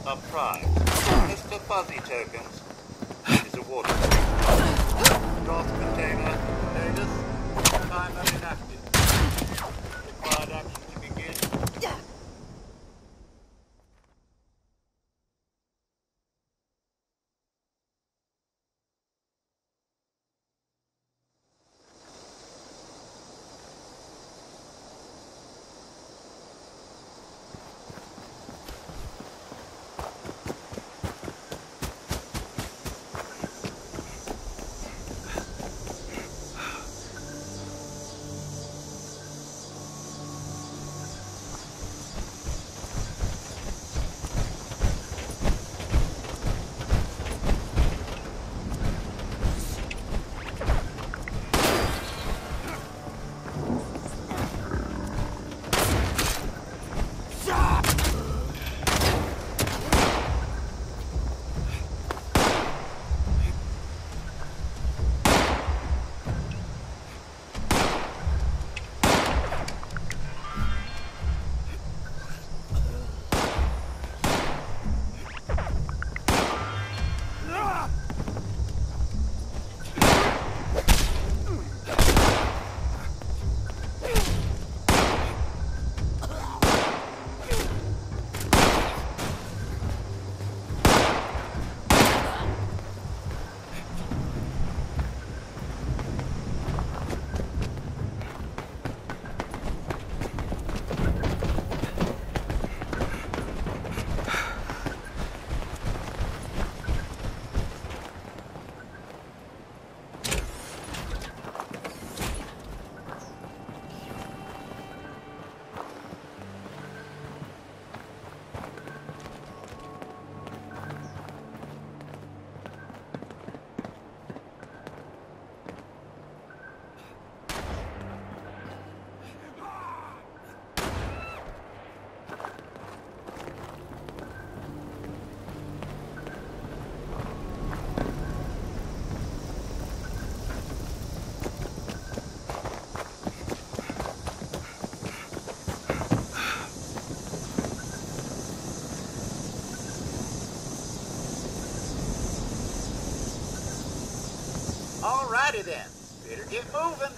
A prize. Mr. Fuzzy Tokens. Is awarded. Draft container. Status. Timer inactive. Required action to begin. Alrighty then, better get moving.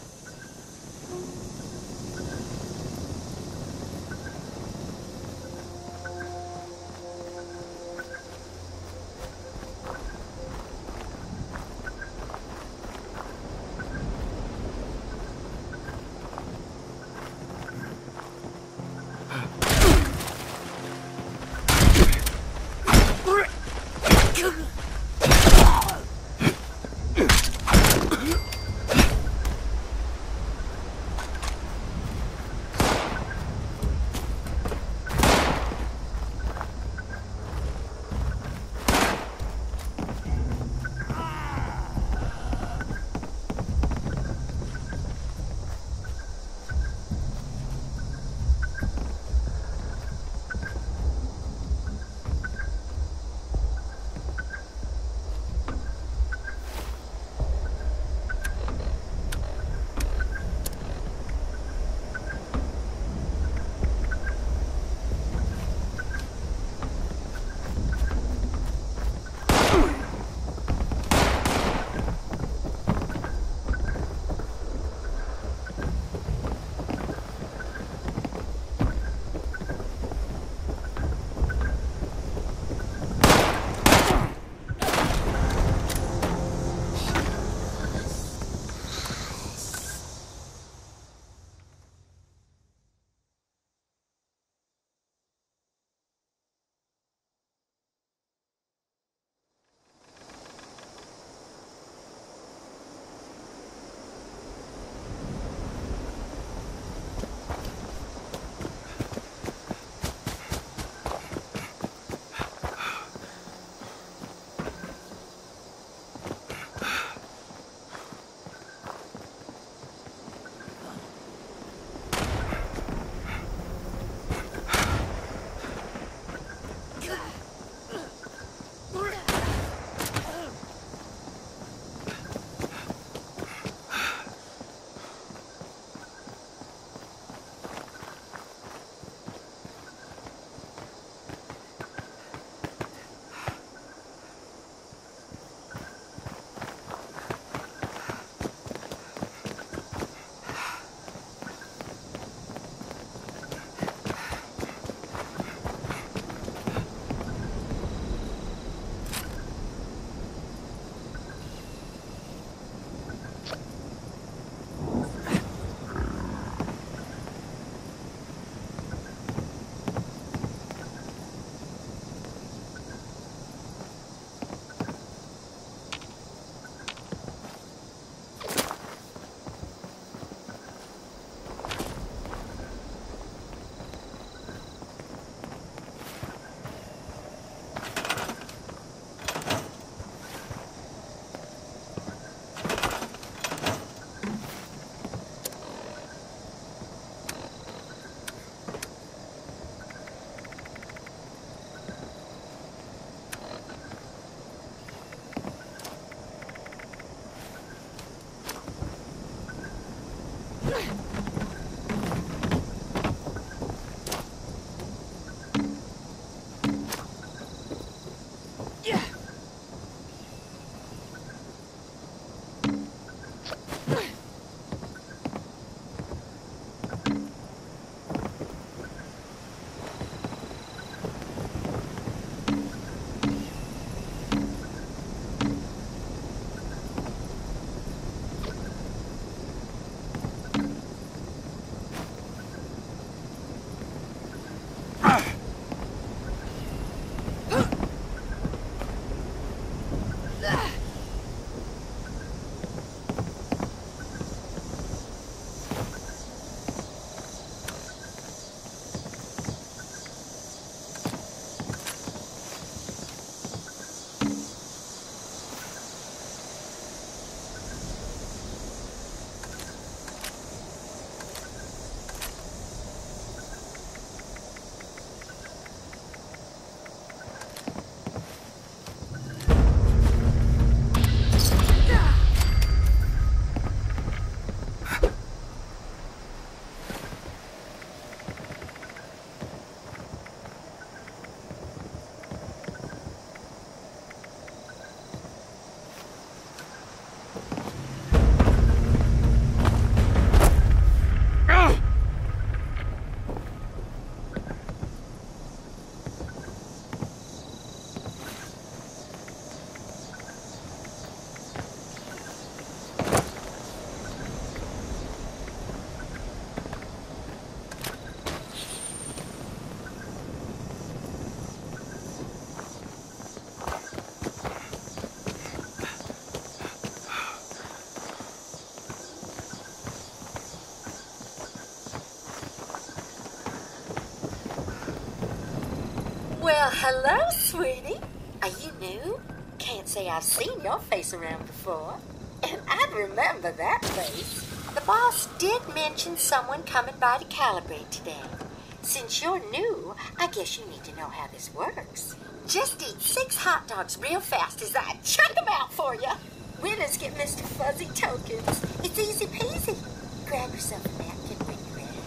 Well, hello, sweetie. Are you new? Can't say I've seen your face around before. And I remember that face. The boss did mention someone coming by to calibrate today. Since you're new, I guess you need to know how this works. Just eat 6 hot dogs real fast as I chunk them out for you. Winners get Mr. Fuzzy tokens. It's easy peasy. Grab yourself a napkin when you're ready.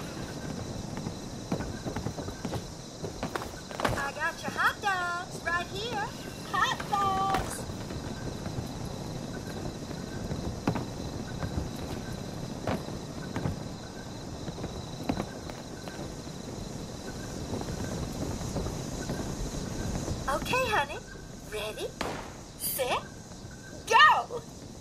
I got your hot dogs right here. Hot dogs. Okay, honey. Ready, set, go!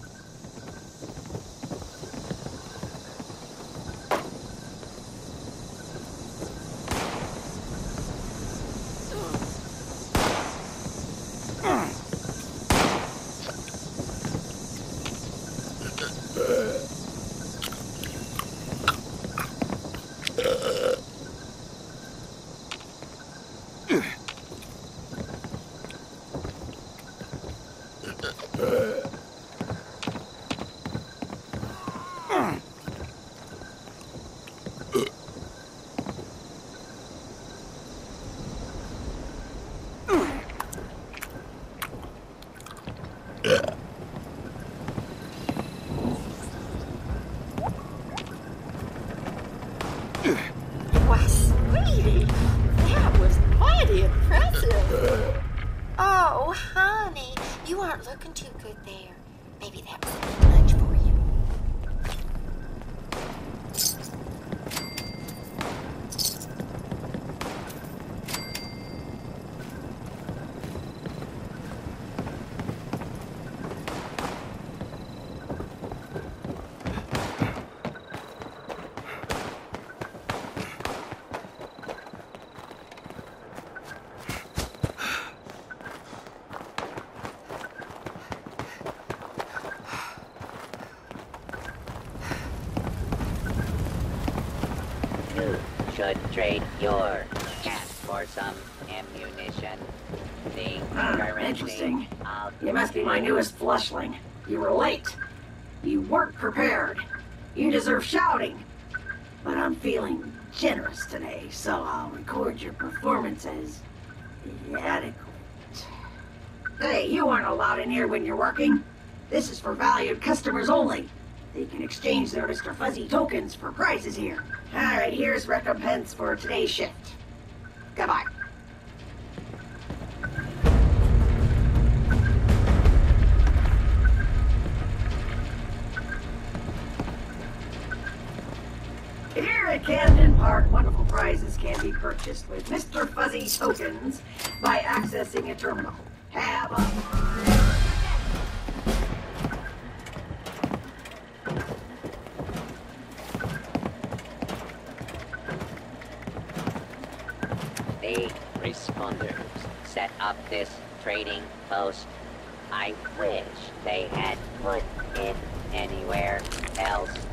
Why, sweetie, that was mighty impressive. Oh, honey, you aren't looking too good there. Maybe that was a bit much for you. You should trade your cat for some ammunition. Interesting. You must be my newest flushling. You were late. You weren't prepared. You deserve shouting. But I'm feeling generous today, so I'll record your performance as adequate. Hey, you aren't allowed in here when you're working. This is for valued customers only. They can exchange their Mr. Fuzzy tokens for prizes here. Alright, here's recompense for today's shift. Goodbye. reward, wonderful prizes can be purchased with Mr. Fuzzy tokens by accessing a terminal. Have a... The responders set up this trading post. I wish they had put it anywhere else.